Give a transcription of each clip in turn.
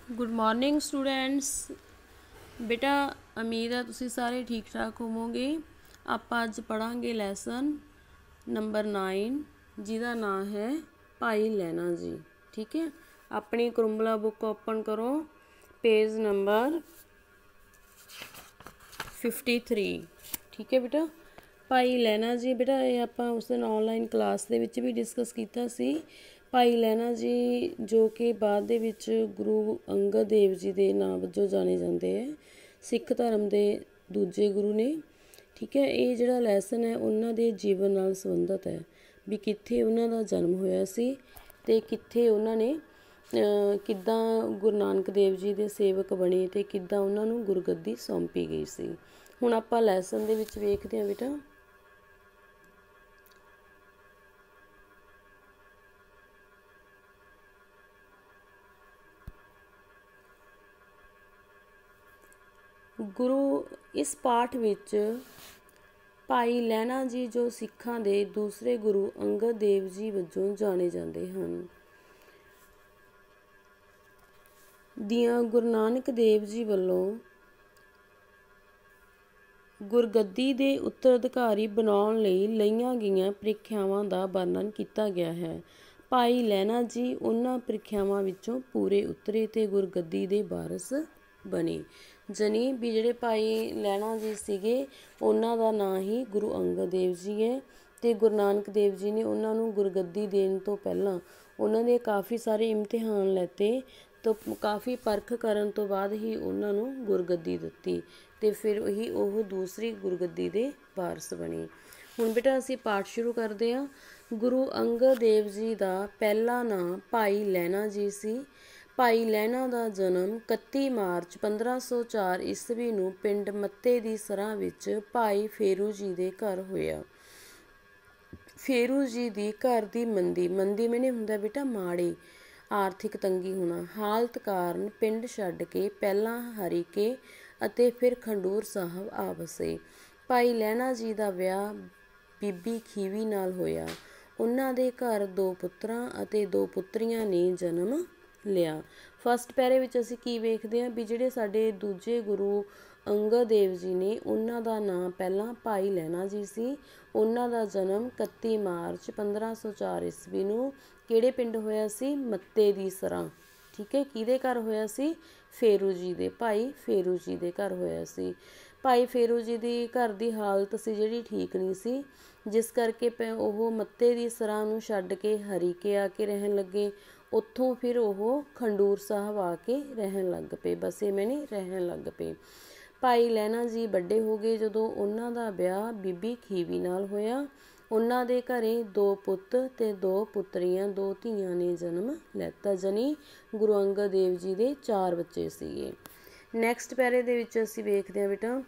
Good morning students. बेटा उम्मीद है तुसी सारे ठीक ठाक होवोगे। आपां अज पढ़ांगे लैसन नंबर 9 जिहदा नाम है भाई लैना जी। ठीक है, अपनी कुरुंबला बुक ओपन करो, पेज नंबर 53। ठीक है बेटा, भाई लैना जी। बेटा ये आपां उस दिन ऑनलाइन क्लास दे विच भी डिस्कस कीता सी। भाई लैना जी जो कि बाद दे विच गुरु अंगद देव जी के नाम वजों जाने जाते हैं, सिख धर्म के दूजे गुरु ने। ठीक है, ये जिहड़ा लैसन है उन्हां दे जीवन नाल संबंधित है, भी कित्थे उन्हां दा जन्म होया सी ते कित्थे उन्हां ने किद्दां गुरु नानक देव जी के सेवक बने ते किद्दां उन्हां नूं गुरगद्दी सौंपी गई सी। हुण आपां लैसन दे विच वेखदे हां बेटा। गुरु इस पाठ विच भाई लैना जी जो सिखां दे दूसरे गुरु अंगद देव जी वजों जाने जाते हैं, दियां गुरु नानक देव जी वल्लों गुरगद्दी दे उत्तराधिकारी बनाउण लई लईआं गईआं ਪ੍ਰੀਖਿਆਵਾਂ ਦਾ ਵਰਣਨ ਕੀਤਾ ਗਿਆ ਹੈ। ਭਾਈ ਲਹਿਣਾ ਜੀ ਉਹਨਾਂ ਪ੍ਰੀਖਿਆਵਾਂ ਵਿੱਚੋਂ ਪੂਰੇ ਉਤਰੇ ਤੇ ਗੁਰਗੱਦੀ ਦੇ ਵਾਰਸ ਬਣੇ। ਜਨੀ ਵੀ ਜਿਹੜੇ ਭਾਈ ਲਹਿਣਾ ਜੀ ਸੀਗੇ ਉਹਨਾਂ ਦਾ ਨਾਂ ਹੀ ਗੁਰੂ ਅੰਗਦ ਦੇਵ ਜੀ ਹੈ ਤੇ ਗੁਰੂ ਨਾਨਕ ਦੇਵ ਜੀ ਨੇ ਉਹਨਾਂ ਨੂੰ ਗੁਰਗੱਦੀ ਦੇਣ ਤੋਂ ਪਹਿਲਾਂ ਉਹਨਾਂ ਦੇ ਕਾਫੀ ਸਾਰੇ ਇਮਤਿਹਾਨ ਲੈਤੇ तो काफ़ी परख करन तो बाद ही उन्होंने गुरगद्दी दित्ती ते फिर ही वो दूसरी गुरगद्दी दे वारस बने। हुण बेटा असीं पाठ शुरू करते हैं। गुरु अंगद देव जी का पहला नाम भाई लैना जी सी। भाई लैना का जन्म 31 मार्च 1504 ईस्वी नूं पिंड मत्ते दी सरां विच भाई फेरू जी दे घर होया। फेरू जी दी घर दी मंदी मैंने हुंदा बेटा माड़ी आर्थिक तंगी होना हालत कारण पिंड छड्ड के पहला हरीके ਅਤੇ फिर खंडूर साहब आ वसे। भाई लैना जी का विआह बीबी खीवी नाल होया। उन्हां दे घर 2 पुत्रां ਅਤੇ 2 पुत्रियां ने जन्म लिया। फस्ट पैरे विच असीं की वेखदे हां भी ਜਿਹੜੇ ਸਾਡੇ ਦੂਜੇ ਗੁਰੂ अंगद देव जी ने उन्हां दा नाम पहला भाई लैना जी सी। उन्हां दा जन्म 31 मार्च 1504 ईस्वी नूं किहड़े पिंड होया सी? मत्ते दी सरां। ठीक है, किहदे घर होया सी? फेरू जी दे, भाई फेरू जी दे घर होया सी। भाई फेरू जी दी घर दी हालत सी जिहड़ी ठीक नहीं सी, जिस करके ओह मत्ते दी सरां नूं छड्ड के हरीके आके रहन लगे। उत्थों फिर ओह खंडूर साहब आके रहन लग पे, बसे मैंने रहन लग पे। भाई लैना जी ਵੱਡੇ हो गए ਜਦੋਂ ਉਹਨਾਂ ਦਾ ਵਿਆਹ ਬੀਬੀ ਖੀਵੀ ਨਾਲ ਹੋਇਆ। ਉਹਨਾਂ ਦੇ ਘਰੇ 2 ਪੁੱਤ ਤੇ 2 ਪੁੱਤਰੀਆਂ 2 ਧੀਆਂ ਨੇ ਜਨਮ ਲੈਤਾ। ਜਨੀ ਗੁਰੂ ਅੰਗਦ ਦੇਵ ਜੀ ਦੇ 4 ਬੱਚੇ ਸੀਗੇ। ਨੈਕਸਟ ਪੈਰੇ ਦੇ ਵਿੱਚ ਅਸੀਂ ਵੇਖਦੇ ਹਾਂ ਬੇਟਾ,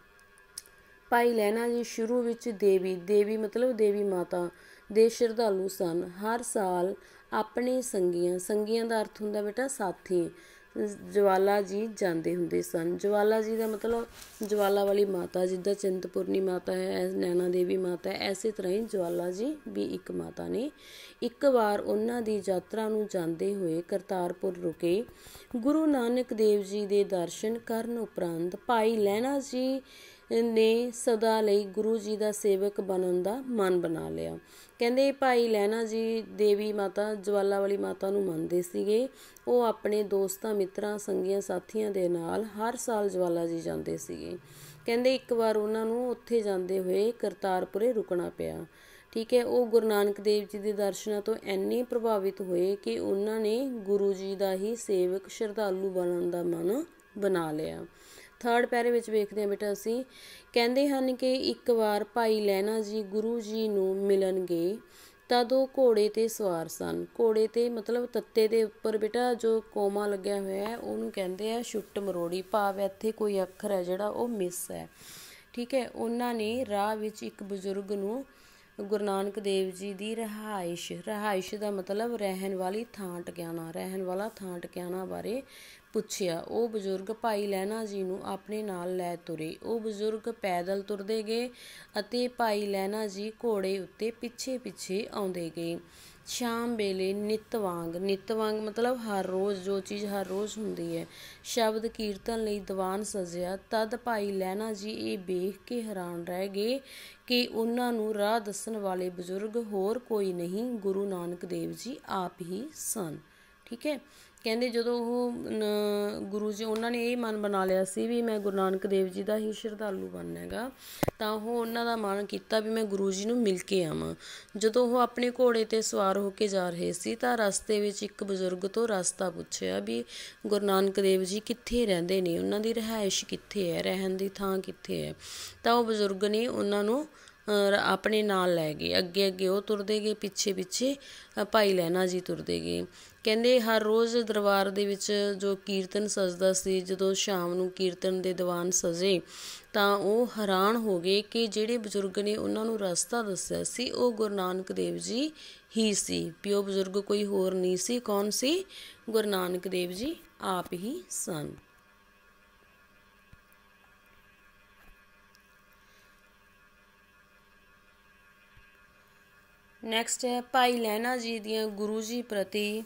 ਭਾਈ ਲਹਿਣਾ ਜੀ ਸ਼ੁਰੂ ਵਿੱਚ ਦੇਵੀ ਮਤਲਬ ਦੇਵੀ ਮਾਤਾ ਦੇ ਸ਼ਰਧਾਲੂ ਸਨ। ਹਰ ਸਾਲ ਆਪਣੇ ਸੰਗੀਆਂ ਦਾ ਅਰਥ ਹੁੰਦਾ ਬੇਟਾ ਸਾਥੀ, ਜਵਾਲਾ जी ਜਾਂਦੇ ਹੁੰਦੇ ਸਨ। ਜਵਾਲਾ जी ਦਾ ਮਤਲਬ ਜਵਾਲਾ ਵਾਲੀ ਮਾਤਾ, ਜਿੱਦਾਂ ਚਿੰਤਪੁਰਨੀ ਮਾਤਾ ਹੈ, ਨੈਣਾ ਦੇਵੀ ਮਾਤਾ ਹੈ, ਐਸੇ ਤਰ੍ਹਾਂ ਹੀ ਜਵਾਲਾ जी ਵੀ ਇੱਕ ਮਾਤਾ ਨੇ। ਇੱਕ ਵਾਰ ਉਹਨਾਂ ਦੀ ਯਾਤਰਾ ਨੂੰ ਜਾਂਦੇ ਹੋਏ ਕਰਤਾਰਪੁਰ ਰੁਕੇ। ਗੁਰੂ ਨਾਨਕ ਦੇਵ ਜੀ ਦੇ ਦਰਸ਼ਨ ਕਰਨ ਉਪਰੰਤ ਭਾਈ ਲਹਿਣਾ ਜੀ ਨੇ ਸਦਾ ਲਈ ਗੁਰੂ ਜੀ ਦਾ ਸੇਵਕ ਬਣਨ ਦਾ ਮਨ ਬਣਾ ਲਿਆ। ਕਹਿੰਦੇ ਭਾਈ ਲਹਿਣਾ ਜੀ ਦੇਵੀ ਮਾਤਾ ਜਵਾਲਾ ਵਾਲੀ ਮਾਤਾ ਨੂੰ ਮੰਨਦੇ ਸੀਗੇ। ਉਹ ਆਪਣੇ ਦੋਸਤਾਂ ਮਿੱਤਰਾਂ ਸੰਗੀਆਂ ਸਾਥੀਆਂ ਦੇ ਨਾਲ ਹਰ ਸਾਲ ਜਵਾਲਾ ਜੀ ਜਾਂਦੇ ਸੀਗੇ। ਕਹਿੰਦੇ ਇੱਕ ਵਾਰ ਉਹਨਾਂ ਨੂੰ ਉੱਥੇ ਜਾਂਦੇ ਹੋਏ ਕਰਤਾਰਪੁਰੇ ਰੁਕਣਾ ਪਿਆ। ਠੀਕ ਹੈ, ਉਹ ਗੁਰੂ ਨਾਨਕ ਦੇਵ ਜੀ ਦੇ ਦਰਸ਼ਨਾਂ ਤੋਂ ਇੰਨੇ ਪ੍ਰਭਾਵਿਤ ਹੋਏ ਕਿ ਉਹਨਾਂ ਨੇ ਗੁਰੂ ਜੀ ਦਾ ਹੀ ਸੇਵਕ ਸ਼ਰਧਾਲੂ ਬਣਨ ਦਾ ਮਨ ਬਣਾ ਲਿਆ। ਥਰਡ ਪੈਰੇ ਵਿੱਚ ਵੇਖਦੇ ਹਾਂ ਬੇਟਾ ਅਸੀਂ, ਕਹਿੰਦੇ ਹਨ ਕਿ ਇੱਕ ਵਾਰ ਭਾਈ ਲਹਿਣਾ ਜੀ ਗੁਰੂ ਜੀ ਨੂੰ ਮਿਲਣ ਗਏ ਤਦ ਉਹ ਘੋੜੇ 'ਤੇ ਸਵਾਰ ਸਨ। ਘੋੜੇ 'ਤੇ ਮਤਲਬ ਤੱਤੇ ਦੇ ਉੱਪਰ ਬੇਟਾ ਜੋ ਕੋਮਾ ਲੱਗਿਆ ਹੋਇਆ ਹੈ ਉਹਨੂੰ ਕਹਿੰਦੇ ਆ ਛੁੱਟ ਮਰੋੜੀ, ਭਾਵ ਇੱਥੇ ਕੋਈ ਅੱਖਰ ਹੈ ਜਿਹੜਾ ਉਹ ਮਿਸ ਹੈ। ਠੀਕ ਹੈ, ਉਹਨਾਂ ਨੇ ਰਾਹ ਵਿੱਚ ਇੱਕ ਬਜ਼ੁਰਗ ਨੂੰ ਗੁਰੂ ਨਾਨਕ ਦੇਵ ਜੀ ਦੀ ਰਿਹਾਇਸ਼ ਦਾ ਮਤਲਬ ਰਹਿਣ ਵਾਲੀ ਥਾਂ ਟਿਕਾਣਾ, ਰਹਿਣ ਵਾਲਾ ਥਾਂ ਟਿਕਾਣਾ ਬਾਰੇ ਪੁੱਛਿਆ। ਉਹ ਬਜ਼ੁਰਗ ਭਾਈ ਲਹਿਣਾ ਜੀ ਨੂੰ ਆਪਣੇ ਨਾਲ ਲੈ ਤੁਰੇ। ਉਹ ਬਜ਼ੁਰਗ ਪੈਦਲ ਤੁਰਦੇ ਗਏ ਅਤੇ ਭਾਈ ਲਹਿਣਾ ਜੀ ਘੋੜੇ ਉੱਤੇ ਪਿੱਛੇ ਆਉਂਦੇ ਗਏ। ਸ਼ਾਮ ਵੇਲੇ ਨਿੱਤ ਵਾਂਗ ਮਤਲਬ ਹਰ ਰੋਜ਼, ਜੋ ਚੀਜ਼ ਹਰ ਰੋਜ਼ ਹੁੰਦੀ ਹੈ। ਸ਼ਬਦ ਕੀਰਤਨ ਲਈ ਦੀਵਾਨ ਸਜਿਆ। ਤਦ ਭਾਈ ਲਹਿਣਾ ਜੀ ਇਹ ਵੇਖ ਕੇ ਹੈਰਾਨ ਰਹਿ ਗਏ ਕਿ ਉਹਨਾਂ ਨੂੰ ਰਾਹ ਦੱਸਣ ਵਾਲੇ ਬਜ਼ੁਰਗ ਹੋਰ ਕੋਈ ਨਹੀਂ, ਗੁਰੂ ਨਾਨਕ ਦੇਵ ਜੀ ਆਪ ਹੀ ਸਨ। ਠੀਕ ਹੈ, ਕਹਿੰਦੇ ਜਦੋਂ ਉਹ ਗੁਰੂ ਜੀ, ਉਹਨਾਂ ਨੇ ਇਹ ਮਨ ਬਣਾ ਲਿਆ ਸੀ ਵੀ ਮੈਂ ਗੁਰੂ ਨਾਨਕ ਦੇਵ ਜੀ ਦਾ ਹੀ ਸ਼ਰਧਾਲੂ ਬਣਨਾ ਹੈਗਾ, ਤਾਂ ਉਹ ਉਹਨਾਂ ਦਾ ਮਨ ਕੀਤਾ ਵੀ ਮੈਂ ਗੁਰੂ ਜੀ ਨੂੰ ਮਿਲ ਕੇ ਆਵਾਂ। ਜਦੋਂ ਉਹ ਆਪਣੇ ਘੋੜੇ 'ਤੇ ਸਵਾਰ ਹੋ ਕੇ ਜਾ ਰਹੇ ਸੀ ਤਾਂ ਰਸਤੇ ਵਿੱਚ ਇੱਕ ਬਜ਼ੁਰਗ ਤੋਂ ਰਸਤਾ ਪੁੱਛਿਆ ਵੀ ਗੁਰੂ ਨਾਨਕ ਦੇਵ ਜੀ ਕਿੱਥੇ ਰਹਿੰਦੇ ਨੇ, ਉਹਨਾਂ ਦੀ ਰਿਹਾਇਸ਼ ਕਿੱਥੇ ਹੈ, ਰਹਿਣ ਦੀ ਥਾਂ ਕਿੱਥੇ ਹੈ। ਤਾਂ ਉਹ ਬਜ਼ੁਰਗ ਨੇ ਉਹਨਾਂ ਨੂੰ ਆਪਣੇ ਨਾਲ ਲੈ ਗਏ। ਅੱਗੇ ਉਹ ਤੁਰਦੇ ਗਏ, ਪਿੱਛੇ ਭਾਈ ਲਹਿਣਾ ਜੀ ਤੁਰਦੇ ਗਏ। ਕਹਿੰਦੇ ਹਰ ਰੋਜ਼ ਦਰਬਾਰ ਦੇ ਵਿੱਚ ਜੋ ਕੀਰਤਨ ਸਜਦਾ ਸੀ, ਜਦੋਂ ਸ਼ਾਮ ਨੂੰ ਕੀਰਤਨ ਦੇ ਦੀਵਾਨ ਸਜੇ ਤਾਂ ਉਹ ਹੈਰਾਨ ਹੋ ਗਏ ਕਿ ਜਿਹੜੇ ਬਜ਼ੁਰਗ ਨੇ ਉਹਨਾਂ ਨੂੰ ਰਸਤਾ ਦੱਸਿਆ ਸੀ ਉਹ ਗੁਰੂ ਨਾਨਕ ਦੇਵ ਜੀ ਹੀ ਸੀ, ਵੀ ਉਹ ਬਜ਼ੁਰਗ ਕੋਈ ਹੋਰ ਨਹੀਂ ਸੀ। ਕੌਣ ਸੀ? ਗੁਰੂ ਨਾਨਕ ਦੇਵ ਜੀ ਆਪ ਹੀ ਸਨ। ਨੈਕਸਟ ਹੈ ਭਾਈ ਲਹਿਣਾ ਜੀ ਦੀਆਂ ਗੁਰੂ ਜੀ ਪ੍ਰਤੀ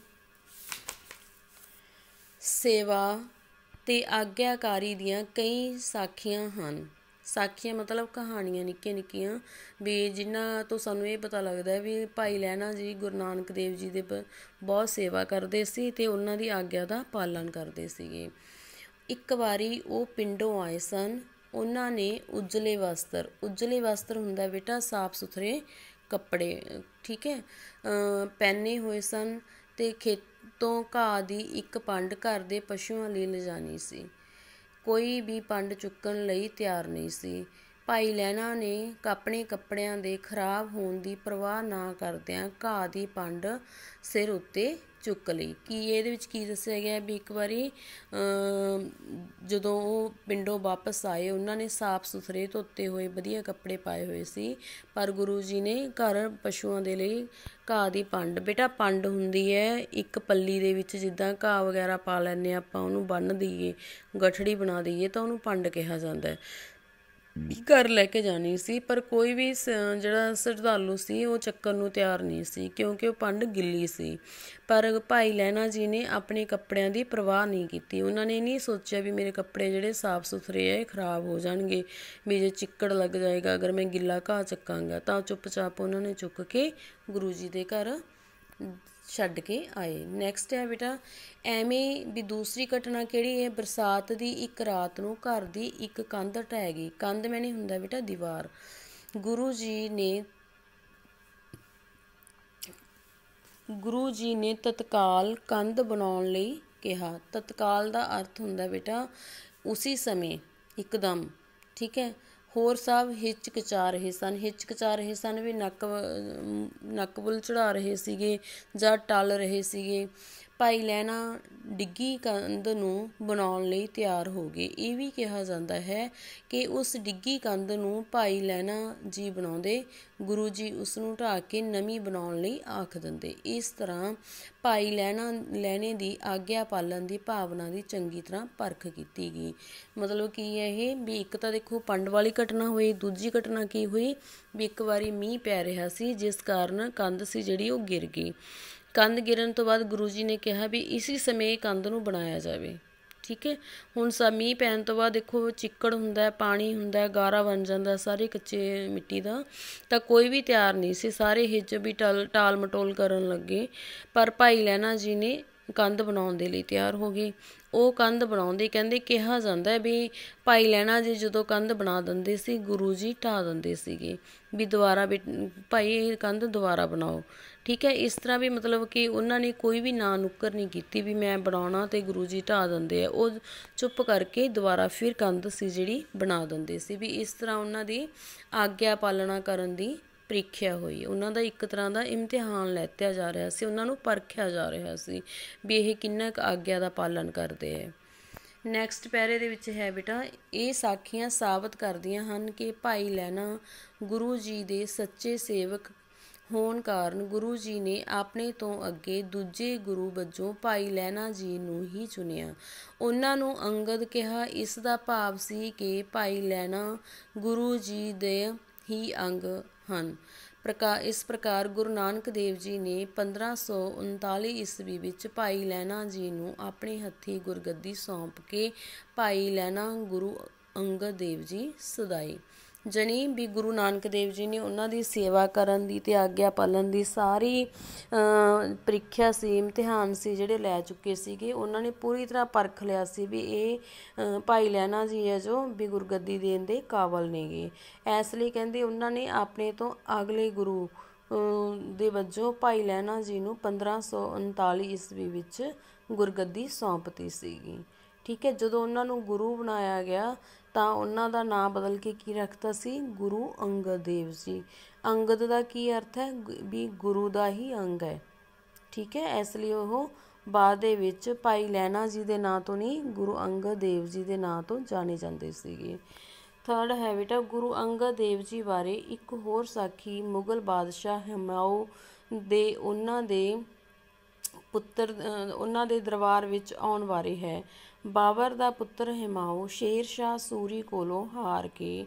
ਸੇਵਾ ਤੇ ਆਗਿਆਕਾਰੀ ਦੀਆਂ ਕਈ ਸਾਖੀਆਂ ਹਨ। ਸਾਖੀਆਂ ਮਤਲਬ ਕਹਾਣੀਆਂ ਨਿੱਕੀਆਂ ਵੀ ਜਿਨ੍ਹਾਂ ਤੋਂ ਸਾਨੂੰ ਇਹ ਪਤਾ ਲੱਗਦਾ ਵੀ ਭਾਈ ਲਹਿਣਾ ਜੀ ਗੁਰੂ ਨਾਨਕ ਦੇਵ ਜੀ ਦੇ ਬਹੁਤ ਸੇਵਾ ਕਰਦੇ ਸੀ ਅਤੇ ਉਹਨਾਂ ਦੀ ਆਗਿਆ ਦਾ ਪਾਲਣ ਕਰਦੇ ਸੀਗੇ। ਇੱਕ ਵਾਰੀ ਉਹ ਪਿੰਡੋਂ ਆਏ ਸਨ। ਉਹਨਾਂ ਨੇ ਉਜਲੇ ਵਸਤਰ ਹੁੰਦਾ ਬੇਟਾ ਸਾਫ ਸੁਥਰੇ ਕੱਪੜੇ, ਠੀਕ ਹੈ, ਪਹਿਨੇ ਹੋਏ ਸਨ ਅਤੇ ਖੇਤੋਂ ਘਾਹ ਦੀ ਇੱਕ ਪੰਡ ਘਰ ਦੇ ਪਸ਼ੂਆਂ ਲਈ ਲਿਜਾਣੀ ਸੀ। ਕੋਈ ਵੀ ਪੰਡ ਚੁੱਕਣ ਲਈ ਤਿਆਰ ਨਹੀਂ ਸੀ। ਭਾਈ ਲਹਿਣਾ ਨੇ ਆਪਣੇ ਕੱਪੜਿਆਂ ਦੇ ਖਰਾਬ ਹੋਣ ਦੀ ਪਰਵਾਹ ਨਾ ਕਰਦਿਆਂ ਘਾਹ ਦੀ ਪੰਡ ਸਿਰ ਉੱਤੇ ਚੁੱਕ ਲਈ। ਇਹਦੇ ਵਿੱਚ ਕੀ ਦੱਸਿਆ ਗਿਆ ਵੀ ਇੱਕ ਵਾਰੀ ਜਦੋਂ ਉਹ ਪਿੰਡੋਂ ਵਾਪਸ ਆਏ, ਉਹਨਾਂ ਨੇ ਸਾਫ ਸੁਥਰੇ ਧੋਤੇ ਹੋਏ ਵਧੀਆ ਕੱਪੜੇ ਪਾਏ ਹੋਏ ਸੀ, ਪਰ ਗੁਰੂ ਜੀ ਨੇ ਘਰ ਪਸ਼ੂਆਂ ਦੇ ਲਈ ਘਾਹ ਦੀ ਪੰਡ, ਬੇਟਾ ਪੰਡ ਹੁੰਦੀ ਹੈ ਇੱਕ ਪੱਲੀ ਦੇ ਵਿੱਚ ਜਿੱਦਾਂ ਘਾਹ ਵਗੈਰਾ ਪਾ ਲੈਂਦੇ ਹਾਂ ਆਪਾਂ, ਉਹਨੂੰ ਬੰਨ੍ਹ ਦਈਏ, ਗਠੜੀ ਬਣਾ ਦਈਏ ਤਾਂ ਉਹਨੂੰ ਪੰਡ ਕਿਹਾ ਜਾਂਦਾ ਹੈ, ਘਰ ਲੈ ਕੇ ਜਾਣੀ ਸੀ। ਪਰ ਕੋਈ ਵੀ ਜਿਹੜਾ ਸ਼ਰਧਾਲੂ ਸੀ ਉਹ ਚੱਕਣ ਨੂੰ ਤਿਆਰ ਨਹੀਂ ਸੀ ਕਿਉਂਕਿ ਉਹ ਪੰਡ ਗਿੱਲੀ ਸੀ। ਪਰ ਭਾਈ ਲਹਿਣਾ ਜੀ ਨੇ ਆਪਣੇ ਕੱਪੜਿਆਂ ਦੀ ਪਰਵਾਹ ਨਹੀਂ ਕੀਤੀ। ਉਹਨਾਂ ਨੇ ਨਹੀਂ ਸੋਚਿਆ ਵੀ ਮੇਰੇ ਕੱਪੜੇ ਜਿਹੜੇ ਸਾਫ ਸੁਥਰੇ ਹੈ, ਖਰਾਬ ਹੋ ਜਾਣਗੇ, ਵੀ ਜੇ ਚਿੱਕੜ ਲੱਗ ਜਾਏਗਾ ਅਗਰ ਮੈਂ ਗਿੱਲਾ ਘਾਹ ਚੱਕਾਂਗਾ। ਤਾਂ ਚੁੱਪਚਾਪ ਉਹਨਾਂ ਨੇ ਚੁੱਕ ਕੇ ਗੁਰੂ ਜੀ ਦੇ ਘਰ ਛੱਡ ਕੇ ਆਏ। ਨੈਕਸਟ ਹੈ ਬੇਟਾ ਐਵੇਂ ਵੀ ਦੂਸਰੀ ਘਟਨਾ ਕਿਹੜੀ ਹੈ? ਬਰਸਾਤ ਦੀ ਇੱਕ ਰਾਤ ਨੂੰ ਘਰ ਦੀ ਇੱਕ ਕੰਧ ਢਹਿ ਗਈ। ਕੰਧ ਮੈਨੇ ਹੁੰਦਾ ਬੇਟਾ ਦੀਵਾਰ। ਗੁਰੂ ਜੀ ਨੇ ਤਤਕਾਲ ਕੰਧ ਬਣਾਉਣ ਲਈ ਕਿਹਾ। ਤਤਕਾਲ ਦਾ ਅਰਥ ਹੁੰਦਾ ਬੇਟਾ ਉਸੀ ਸਮੇਂ, ਇੱਕਦਮ, ਠੀਕ ਹੈ। ਹੋਰ ਸਭ ਹਿਚਕਚਾ ਰਹੇ ਸਨ ਵੀ ਨੱਕ ਬੁੱਲ ਚੜ੍ਹਾ ਰਹੇ ਸੀਗੇ ਜਾਂ ਟਲ ਰਹੇ ਸੀਗੇ। ਭਾਈ ਲਹਿਣਾ ਡਿੱਗੀ ਕੰਧ ਨੂੰ ਬਣਾਉਣ ਲਈ ਤਿਆਰ ਹੋ ਗਏ। ਇਹ ਵੀ ਕਿਹਾ ਜਾਂਦਾ ਹੈ ਕਿ ਉਸ ਡਿੱਗੀ ਕੰਧ ਨੂੰ ਭਾਈ ਲਹਿਣਾ ਜੀ ਬਣਾਉਂਦੇ, ਗੁਰੂ ਜੀ ਉਸ ਨੂੰ ਢਾਹ ਕੇ ਨਵੀਂ ਬਣਾਉਣ ਲਈ ਆਖ ਦਿੰਦੇ। ਇਸ ਤਰ੍ਹਾਂ ਭਾਈ ਲਹਿਣੇ ਦੀ ਆਗਿਆ ਪਾਲਣ ਦੀ ਭਾਵਨਾ ਦੀ ਚੰਗੀ ਤਰ੍ਹਾਂ ਪਰਖ ਕੀਤੀ ਗਈ। ਮਤਲਬ ਕੀ ਹੈ ਇਹ ਵੀ ਇੱਕ ਤਾਂ ਦੇਖੋ ਪੰਡ ਵਾਲੀ ਘਟਨਾ ਹੋਈ, ਦੂਜੀ ਘਟਨਾ ਕੀ ਹੋਈ ਵੀ ਇੱਕ ਵਾਰੀ ਮੀਂਹ ਪੈ ਰਿਹਾ ਸੀ ਜਿਸ ਕਾਰਨ ਕੰਧ ਸੀ ਜਿਹੜੀ ਉਹ ਗਿਰ ਗਈ। ਕੰਧ ਗਿਰਨ ਤੋਂ ਬਾਅਦ ਗੁਰੂ ਜੀ ਨੇ ਕਿਹਾ ਵੀ ਇਸੀ ਸਮੇਂ ਕੰਧ ਨੂੰ ਬਣਾਇਆ ਜਾਵੇ, ਠੀਕ ਹੈ। ਹੁਣ ਮੀਂਹ ਪੈਣ ਤੋਂ ਬਾਅਦ ਦੇਖੋ ਚਿੱਕੜ ਹੁੰਦਾ, ਪਾਣੀ ਹੁੰਦਾ, ਗਾਰਾ ਬਣ ਜਾਂਦਾ ਸਾਰੇ ਕੱਚੇ ਮਿੱਟੀ ਦਾ, ਤਾਂ ਕੋਈ ਵੀ ਤਿਆਰ ਨਹੀਂ ਸੀ। ਸਾਰੇ ਹਿੱਜ ਵੀ ਟਾਲ ਮਟੋਲ ਕਰਨ ਲੱਗੇ। ਪਰ ਭਾਈ ਲਹਿਣਾ ਜੀ ਨੇ ਕੰਧ ਬਣਾਉਣ ਦੇ ਲਈ ਤਿਆਰ ਹੋ ਗਏ। ਉਹ ਕੰਧ ਬਣਾਉਂਦੇ, ਕਹਿੰਦੇ ਕਿਹਾ ਜਾਂਦਾ ਵੀ ਭਾਈ ਲਹਿਣਾ ਜੀ ਜਦੋਂ ਕੰਧ ਬਣਾ ਦਿੰਦੇ ਸੀ ਗੁਰੂ ਜੀ ਢਾਹ ਦਿੰਦੇ ਸੀਗੇ ਵੀ ਦੁਬਾਰਾ ਭਾਈ ਇਹ ਕੰਧ ਦੁਬਾਰਾ ਬਣਾਓ, ਠੀਕ ਹੈ। ਇਸ ਤਰ੍ਹਾਂ ਵੀ ਮਤਲਬ ਕਿ ਉਹਨਾਂ ਨੇ ਕੋਈ ਵੀ ਨਾ ਨੁੱਕਰ ਨਹੀਂ ਕੀਤੀ ਵੀ ਮੈਂ ਬਣਾਉਣਾ ਅਤੇ ਗੁਰੂ ਜੀ ਢਾਹ ਦਿੰਦੇ ਆ। ਉਹ ਚੁੱਪ ਕਰਕੇ ਦੁਬਾਰਾ ਫਿਰ ਕੰਧ ਸੀ ਜਿਹੜੀ ਬਣਾ ਦਿੰਦੇ ਸੀ। ਵੀ ਇਸ ਤਰ੍ਹਾਂ ਉਹਨਾਂ ਦੀ ਆਗਿਆ ਪਾਲਣਾ ਕਰਨ ਦੀ ਪ੍ਰੀਖਿਆ ਹੋਈ। ਉਹਨਾਂ ਦਾ ਇੱਕ ਤਰ੍ਹਾਂ ਦਾ ਇਮਤਿਹਾਨ ਲੈਤਾ ਜਾ ਰਿਹਾ ਸੀ, ਉਹਨਾਂ ਨੂੰ ਪਰਖਿਆ ਜਾ ਰਿਹਾ ਸੀ ਵੀ ਇਹ ਕਿੰਨਾ ਕੁ ਆਗਿਆ ਦਾ ਪਾਲਣ ਕਰਦੇ ਹੈ। ਨੈਕਸਟ ਪੈਰੇ ਦੇ ਵਿੱਚ ਹੈ ਬੇਟਾ ਇਹ ਸਾਖੀਆਂ ਸਾਬਤ ਕਰਦੀਆਂ ਹਨ ਕਿ ਭਾਈ ਲਹਿਣਾ ਗੁਰੂ ਜੀ ਦੇ ਸੱਚੇ ਸੇਵਕ ਹੋਣ ਕਾਰਨ ਗੁਰੂ ਜੀ ਨੇ ਆਪਣੇ ਤੋਂ ਅੱਗੇ ਦੂਜੇ ਗੁਰੂ ਵਜੋਂ ਭਾਈ ਲਹਿਣਾ ਜੀ ਨੂੰ ਹੀ ਚੁਣਿਆ। ਉਹਨਾਂ ਨੂੰ ਅੰਗਦ ਕਿਹਾ। ਇਸ ਦਾ ਭਾਵ ਸੀ ਕਿ ਭਾਈ ਲਹਿਣਾ ਗੁਰੂ ਜੀ ਦੇ ਹੀ ਅੰਗ ਹਨ। इस प्रकार गुरु नानक देव जी ने 1539 ईस्वी ਵਿੱਚ ਭਾਈ ਲਹਿਣਾ ਜੀ ਨੂੰ ਆਪਣੇ ਹੱਥੀਂ ਗੁਰਗੱਦੀ ਸੌਂਪ ਕੇ ਭਾਈ ਲਹਿਣਾ ਗੁਰੂ ਅੰਗਦ ਦੇਵ ਜੀ ਸਦਾਏ। ਜਾਣੀ ਵੀ ਗੁਰੂ ਨਾਨਕ ਦੇਵ ਜੀ ਨੇ ਉਹਨਾਂ ਦੀ ਸੇਵਾ ਕਰਨ ਦੀ ਅਤੇ ਆਗਿਆ ਪਾਲਣ ਦੀ ਸਾਰੀ ਪ੍ਰੀਖਿਆ ਸੀ, ਇਮਤਿਹਾਨ ਸੀ ਜਿਹੜੇ ਲੈ ਚੁੱਕੇ ਸੀਗੇ। ਉਹਨਾਂ ਨੇ ਪੂਰੀ ਤਰ੍ਹਾਂ ਪਰਖ ਲਿਆ ਸੀ ਵੀ ਇਹ ਭਾਈ ਲਹਿਣਾ ਜੀ ਹੈ ਜੋ ਵੀ ਗੁਰਗੱਦੀ ਦੇਣ ਦੇ ਕਾਬਲ ਨੇਗੇ। ਇਸ ਲਈ ਕਹਿੰਦੇ ਉਹਨਾਂ ਨੇ ਆਪਣੇ ਤੋਂ ਅਗਲੇ ਗੁਰੂ ਦੇ ਵਜੋਂ ਭਾਈ ਲਹਿਣਾ ਜੀ ਨੂੰ 1539 ਈਸਵੀ ਵਿੱਚ ਗੁਰਗੱਦੀ ਸੌਂਪਤੀ ਸੀਗੀ। ਠੀਕ ਹੈ, ਜਦੋਂ ਉਹਨਾਂ ਨੂੰ ਗੁਰੂ ਬਣਾਇਆ ਗਿਆ ਤਾਂ ਉਹਨਾਂ ਦਾ ਨਾਂ ਬਦਲ ਕੇ ਕੀ ਰੱਖਤਾ ਸੀ? ਗੁਰੂ ਅੰਗਦ ਦੇਵ ਜੀ। ਅੰਗਦ ਦਾ ਕੀ ਅਰਥ ਹੈ? ਵੀ ਗੁਰੂ ਦਾ ਹੀ ਅੰਗ ਹੈ। ਠੀਕ ਹੈ, ਇਸ ਲਈ ਉਹ ਬਾਅਦ ਦੇ ਵਿੱਚ ਭਾਈ ਲਹਿਣਾ ਜੀ ਦੇ ਨਾਂ ਤੋਂ ਨਹੀਂ, ਗੁਰੂ ਅੰਗਦ ਦੇਵ ਜੀ ਦੇ ਨਾਂ ਤੋਂ ਜਾਣੇ ਜਾਂਦੇ ਸੀਗੇ। ਥਰਡ ਹੈ ਬੇਟਾ ਗੁਰੂ ਅੰਗਦ ਦੇਵ ਜੀ ਬਾਰੇ ਇੱਕ ਹੋਰ ਸਾਖੀ ਮੁਗਲ ਬਾਦਸ਼ਾਹ ਹਿਮਾਊ ਦੇ ਉਹਨਾਂ ਦੇ ਦਰਬਾਰ ਵਿੱਚ ਆਉਣ ਬਾਰੇ ਹੈ। ਬਾਬਰ ਦਾ ਪੁੱਤਰ ਹਿਮਾਊ ਸ਼ੇਰ ਸ਼ਾਹ ਸੂਰੀ ਕੋਲੋਂ ਹਾਰ ਕੇ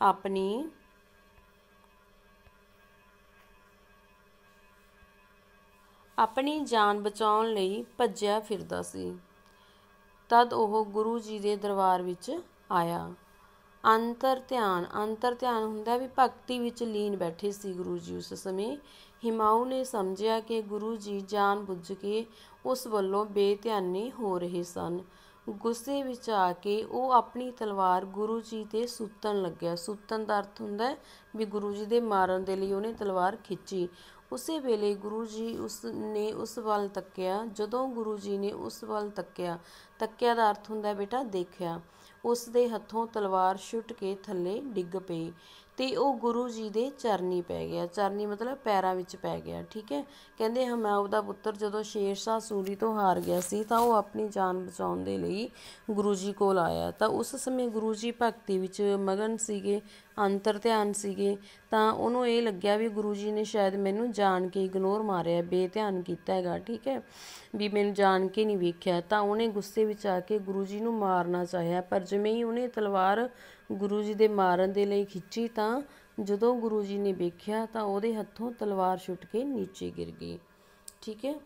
ਆਪਣੀ ਜਾਨ ਬਚਾਉਣ ਲਈ ਭੱਜਿਆ ਫਿਰਦਾ ਸੀ। ਤਦ ਉਹ ਗੁਰੂ ਜੀ ਦੇ ਦਰਬਾਰ ਵਿੱਚ ਆਇਆ। ਅੰਤਰ ਧਿਆਨ ਹੁੰਦਾ ਵੀ ਭਗਤੀ ਵਿੱਚ ਲੀਨ ਬੈਠੇ ਸੀ ਗੁਰੂ ਜੀ ਉਸ ਸਮੇਂ। ਹਿਮਾਊ ਨੇ ਸਮਝਿਆ ਕਿ ਗੁਰੂ ਜੀ ਜਾਣ ਬੁੱਝ ਕੇ ਉਸ ਵੱਲੋਂ ਬੇਧਿਆਨੀ ਹੋ ਰਹੇ ਸਨ। ਗੁੱਸੇ ਵਿੱਚ ਆ ਕੇ ਉਹ ਆਪਣੀ ਤਲਵਾਰ ਗੁਰੂ ਜੀ 'ਤੇ ਸੁੱਟਣ ਲੱਗਿਆ। ਸੁੱਟਣ ਦਾ ਅਰਥ ਹੁੰਦਾ ਵੀ ਗੁਰੂ ਜੀ ਦੇ ਮਾਰਨ ਦੇ ਲਈ ਉਹਨੇ ਤਲਵਾਰ ਖਿੱਚੀ। ਉਸੇ ਵੇਲੇ ਗੁਰੂ ਜੀ ਨੇ ਉਸ ਵੱਲ ਤੱਕਿਆ। ਜਦੋਂ ਗੁਰੂ ਜੀ ਨੇ ਉਸ ਵੱਲ ਤੱਕਿਆ ਦਾ ਅਰਥ ਹੁੰਦਾ ਬੇਟਾ ਦੇਖਿਆ, ਉਸ ਦੇ ਹੱਥੋਂ ਤਲਵਾਰ ਛੁੱਟ ਕੇ ਥੱਲੇ ਡਿੱਗ ਪਈ ਅਤੇ ਉਹ ਗੁਰੂ ਜੀ ਦੇ ਚਰਨੀ ਪੈ ਗਿਆ। ਚਰਨੀ ਮਤਲਬ ਪੈਰਾਂ ਵਿੱਚ ਪੈ ਗਿਆ। ਠੀਕ ਹੈ, ਕਹਿੰਦੇ ਹਿਮਾਊ ਦਾ ਪੁੱਤਰ ਜਦੋਂ ਸ਼ੇਰ ਸ਼ਾਹ ਸੂਰੀ ਤੋਂ ਹਾਰ ਗਿਆ ਸੀ ਤਾਂ ਉਹ ਆਪਣੀ ਜਾਨ ਬਚਾਉਣ ਦੇ ਲਈ ਗੁਰੂ ਜੀ ਕੋਲ ਆਇਆ। ਤਾਂ ਉਸ ਸਮੇਂ ਗੁਰੂ ਜੀ ਭਗਤੀ ਵਿੱਚ ਮਗਨ ਸੀਗੇ, ਅੰਤਰ ਧਿਆਨ ਸੀਗੇ। ਤਾਂ ਉਹਨੂੰ ਇਹ ਲੱਗਿਆ ਵੀ ਗੁਰੂ ਜੀ ਨੇ ਸ਼ਾਇਦ ਮੈਨੂੰ ਜਾਣ ਕੇ ਇਗਨੋਰ ਮਾਰਿਆ, ਬੇਧਿਆਨ ਕੀਤਾ ਹੈਗਾ। ਠੀਕ ਹੈ, ਵੀ ਮੈਨੂੰ ਜਾਣ ਕੇ ਨਹੀਂ ਵੇਖਿਆ। ਤਾਂ ਉਹਨੇ ਗੁੱਸੇ ਵਿੱਚ ਆ ਕੇ ਗੁਰੂ ਜੀ ਨੂੰ ਮਾਰਨਾ ਚਾਹਿਆ, ਪਰ ਜਿਵੇਂ ਹੀ ਉਹਨੇ ਤਲਵਾਰ ਗੁਰੂ ਜੀ ਦੇ ਮਾਰਨ ਦੇ ਲਈ ਖਿੱਚੀ ਤਾਂ ਜਦੋਂ ਗੁਰੂ ਜੀ ਨੇ ਵੇਖਿਆ ਤਾਂ ਉਹਦੇ ਹੱਥੋਂ ਤਲਵਾਰ ਛੁੱਟ ਕੇ ਨੀਚੇ ਗਿਰ ਗਈ। ਠੀਕ ਹੈ,